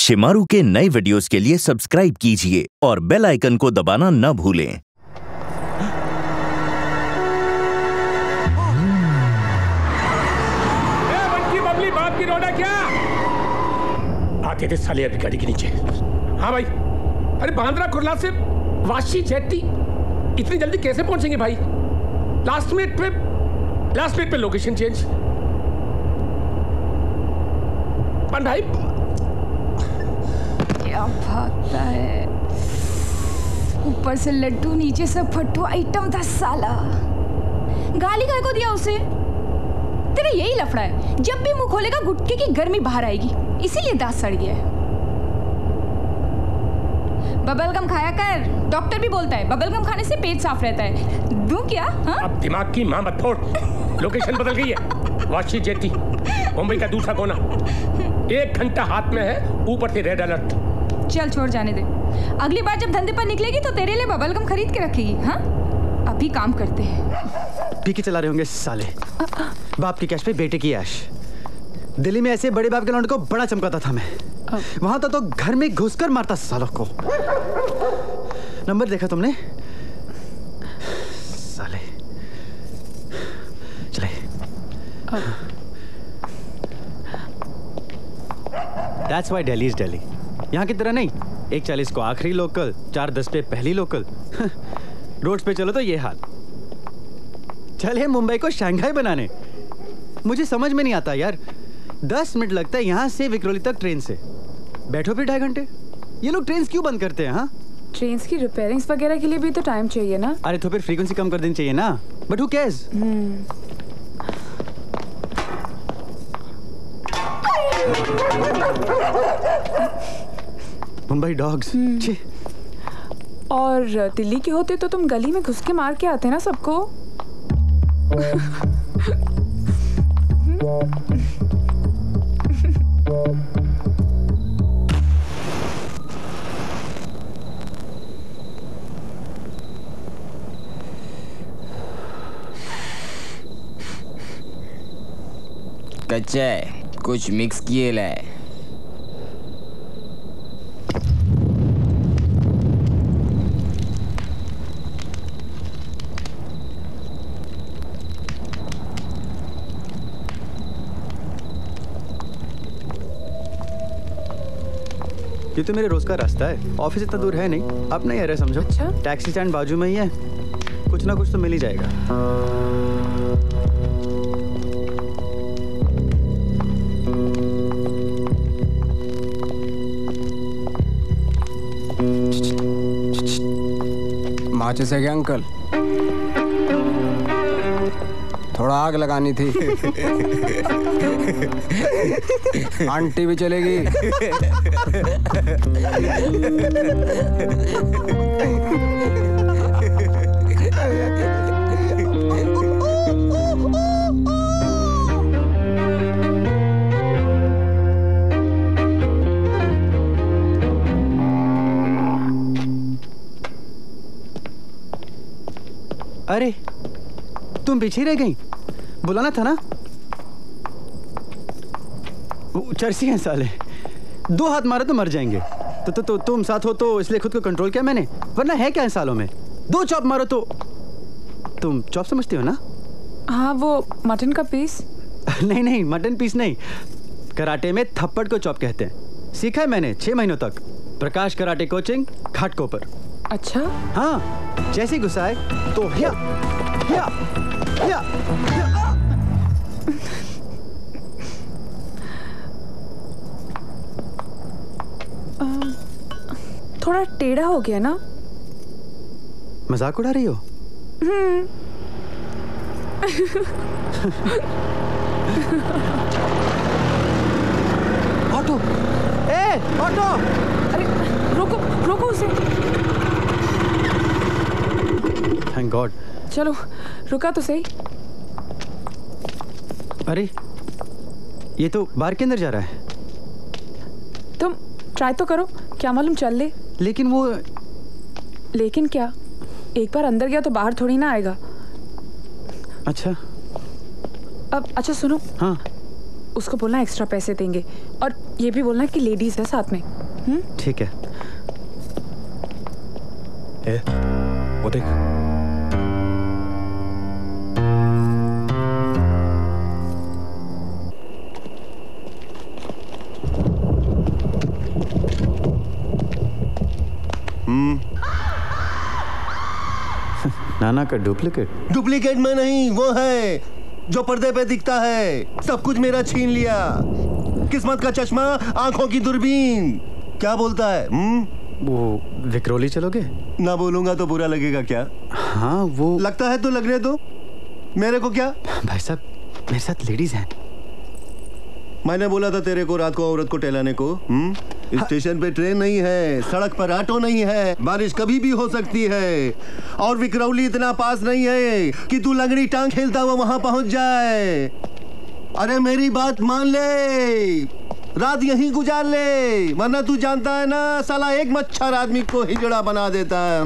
शिमारू के नए वीडियोस के लिए सब्सक्राइब कीजिए और बेल आइकन को दबाना न भूलें। बबली बाप की रोड है क्या? आते थे साले अभी गाड़ी के नीचे। हाँ भाई, अरे बांद्रा कुर्ला से वाशी जेट्टी इतनी जल्दी कैसे पहुंचेंगे भाई? लास्ट मिनट पे लोकेशन चेंज। पन भाई क्या भागता है, ऊपर से लड्डू नीचे से फट्टू आइटम था साला। गाली काय को दिया उसे? तेरा यही लफड़ा है, जब भी मुंह खोलेगा गुटके की गर्मी बाहर आएगी, इसीलिए दांत सड़ गया है। बबल गम खाया कर, डॉक्टर भी बोलता है बबल गम खाने से पेट साफ रहता है। दूं क्या? हाँ? अब दिमाग की मां मत फोड़। लोकेशन बदल गई है, वाशी जेट्टी, मुंबई का दूसरा कोना। 1 घंटा हाथ में है, ऊपर से रेड अलर्ट। चल छोड़ जाने दे, अगली बार जब धंधे पर निकलेगी तो तेरे लिए बबल गम खरीद के रखेगी। हाँ, अभी काम करते हैं। पी के चला रहे होंगे साले। बाप के कैश पे बेटे की ऐश। दिल्ली में ऐसे बड़े बाप के लौंडे को बड़ा चमकाता था मैं। वहां तो घर में घुसकर मारता सालों को। नंबर देखा तुमने? साले चले। That's why Delhi is Delhi। यहाँ की तरह नहीं, 1:40 को आखिरी लोकल, 4:10 पे पहली लोकल। रोड्स पे चलो तो ये हाल। चले मुंबई को शंघाई बनाने। मुझे समझ में नहीं आता यार, 10 मिनट लगता है यहाँ से विक्रोली तक ट्रेन से। बैठो फिर 2.5 घंटे। ये लोग ट्रेन क्यों बंद करते हैं? हाँ, ट्रेन्स की रिपेयरिंग्स वगैरह के लिए भी तो टाइम चाहिए ना। अरे तो फिर फ्रीक्वेंसी कम कर देनी चाहिए ना। But who cares? Mumbai dogs. और दिल्ली के होते तो तुम गली में घुस के मार के आते ना सबको। कच्चा है, कुछ मिक्स किए लाए। ये तो मेरे रोज का रास्ता है, ऑफिस इतना दूर है नहीं। अब नहीं आ रहा समझो। अच्छा? टैक्सी स्टैंड बाजू में ही है, कुछ ना कुछ तो मिल ही जाएगा। माचिस है क्या अंकल? थोड़ा आग लगानी थी। आंटी भी चलेगी। अरे तुम पीछे रह गई, बुलाना था ना। चर्सी हैं साले, 2 हाथ मारे तो मर जाएंगे। तो तुम साथ हो तो इसलिए खुद को कंट्रोल किया मैंने, वरना है क्या इन सालों में। 2 चॉप मारो तो। तुम चॉप समझती हो ना? हाँ, वो मटन का पीस। नहीं, मटन पीस नहीं। कराटे में थप्पड़ को चॉप कहते हैं। सीखा है मैंने 6 महीनों तक। Prakash karate coaching, Ghatkopar. अच्छा? हाँ, जैसे ही गुस्सा आए तो हिया हिया हिया हिया। थोड़ा टेढ़ा हो गया ना? मजाक उड़ा रही हो? ऑटो! ऑटो! अरे रोको उसे। Thank God. चलो रुका तो सही। अरे ये तो बार के अंदर जा रहा है। तुम ट्राई तो करो, क्या मालूम चल ले। लेकिन क्या? एक बार अंदर गया तो बाहर थोड़ी ना आएगा। अच्छा अब अच्छा सुनो, हाँ उसको बोलना एक्स्ट्रा पैसे देंगे और ये भी बोलना कि लेडीज है साथ में। ठीक है। वो देख। नाना का डुप्लीकेट? डुप्लीकेट में नहीं, वो है जो पर्दे पे दिखता है। सब कुछ मेरा छीन लिया। किस्मत का चश्मा, आंखों की दूरबीन। क्या बोलता है? वो विक्रोली चलोगे? ना बोलूंगा तो बुरा लगेगा क्या? हाँ वो लगता है तो लगने दो, मेरे को क्या। भाई साहब मेरे साथ लेडीज हैं। मैंने बोला था तेरे को रात को औरत को टहलाने को। स्टेशन पे ट्रेन नहीं है, सड़क पर ऑटो नहीं है, बारिश कभी भी हो सकती है, और विक्रोली इतना पास नहीं है कि तू लंगड़ी टांग खेलता हुआ वहां पहुंच जाए। अरे मेरी बात मान ले, रात यहीं गुजार ले, वरना तू जानता है ना साला एक मच्छर आदमी को हिजड़ा बना देता है।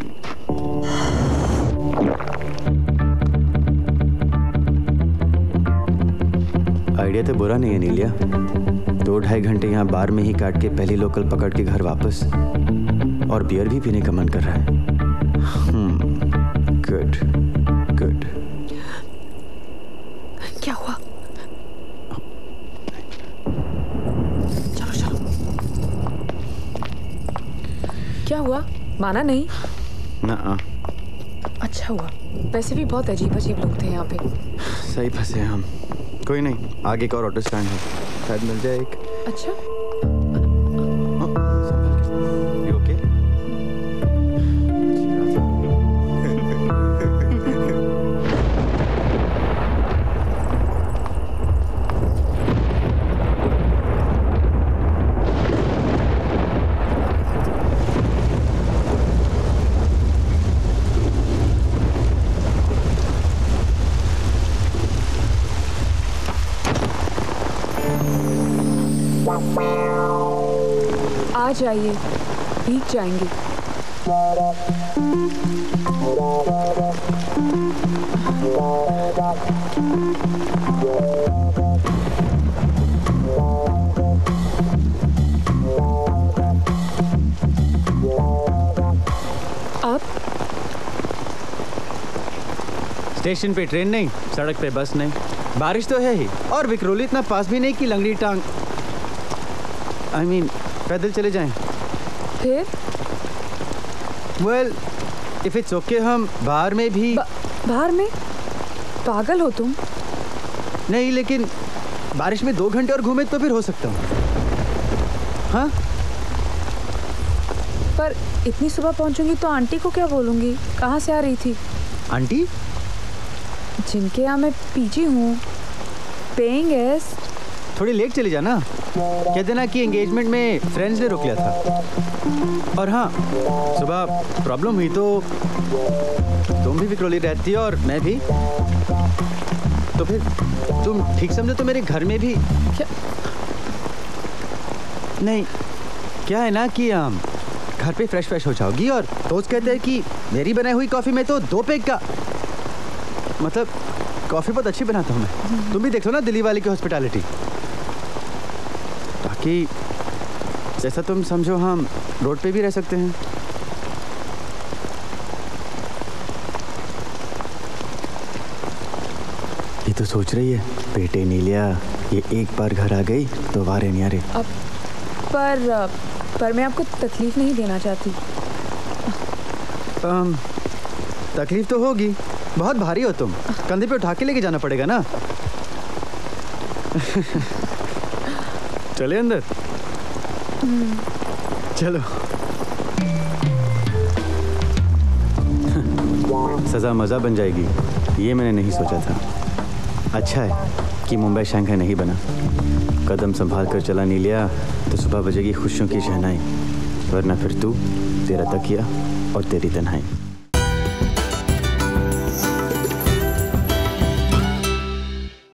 आइडिया तो बुरा नहीं है नीलिया। 2-2.5 घंटे यहाँ बार में ही काट के पहली लोकल पकड़ के घर वापस, और बियर भी पीने का मन कर रहा है। Good good. क्या हुआ? चलो चलो। क्या हुआ? माना नहीं? ना। अच्छा हुआ। वैसे भी बहुत अजीब अजीब लोग थे यहाँ पे। सही फंसे हम। कोई नहीं, आगे एक और ऑटो स्टैंड है, शायद मिल जाए एक। अच्छा। You okay? आ जाइए, भीग जाएंगे। अब स्टेशन पे ट्रेन नहीं, सड़क पे बस नहीं, बारिश तो है ही, और विक्रोली इतना पास भी नहीं कि लंगड़ी टांग I mean, पैदल चले जाएं। फिर? Well, if it's okay, हम बाहर में भी। बाहर में? पागल हो तुम? नहीं, लेकिन बारिश में 2 घंटे और घूमे तो फिर हो सकता हूँ। हाँ? पर इतनी सुबह पहुंचूंगी तो आंटी को क्या बोलूंगी? कहाँ से आ रही थी? आंटी? जिनके यहाँ मैं पीजी हूँ, पेइंग गेस्ट। थोड़ी लेट चली जाना, कह देना कि एंगेजमेंट में फ्रेंड्स ने रोक लिया था। और हाँ, सुबह प्रॉब्लम हुई तो तुम भी विक्रोली रहती और मैं भी, तो फिर तुम ठीक समझो तो मेरे घर में भी क्या? नहीं, क्या है ना कि घर पे फ्रेश हो जाओगी, और दोस्त कहते हैं कि मेरी बनाई हुई कॉफ़ी में तो 2 पैक का, मतलब कॉफ़ी बहुत अच्छी बनाता हूँ मैं। तुम भी देख लो ना दिल्ली वाले की हॉस्पिटैलिटी। बाकी जैसा तुम समझो, हम रोड पे भी रह सकते हैं। ये तो सोच रही है बेटे नीलिया, ये एक बार घर आ गई तो वारे नहीं आ रही। अब पर मैं आपको तकलीफ नहीं देना चाहती। तकलीफ तो होगी, बहुत भारी हो तुम, कंधे पे उठा के लेके जाना पड़ेगा ना। चले अंदर। चलो। सजा मज़ा बन जाएगी, ये मैंने नहीं सोचा था। अच्छा है कि मुंबई शंघाई नहीं बना। कदम संभाल कर चला नीलिया तो सुबह बजेगी खुशियों की शहनाई, वरना फिर तू, तेरा तकिया और तेरी तन्हाई।